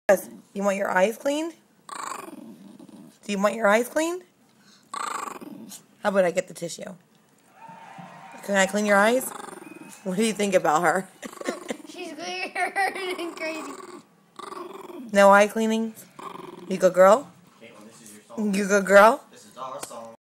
Yes. You want your eyes cleaned? Do you want your eyes cleaned? How about I get the tissue? Can I clean your eyes? What do you think about her? She's weird and crazy. No eye cleaning? You good girl? You good girl? This is our song.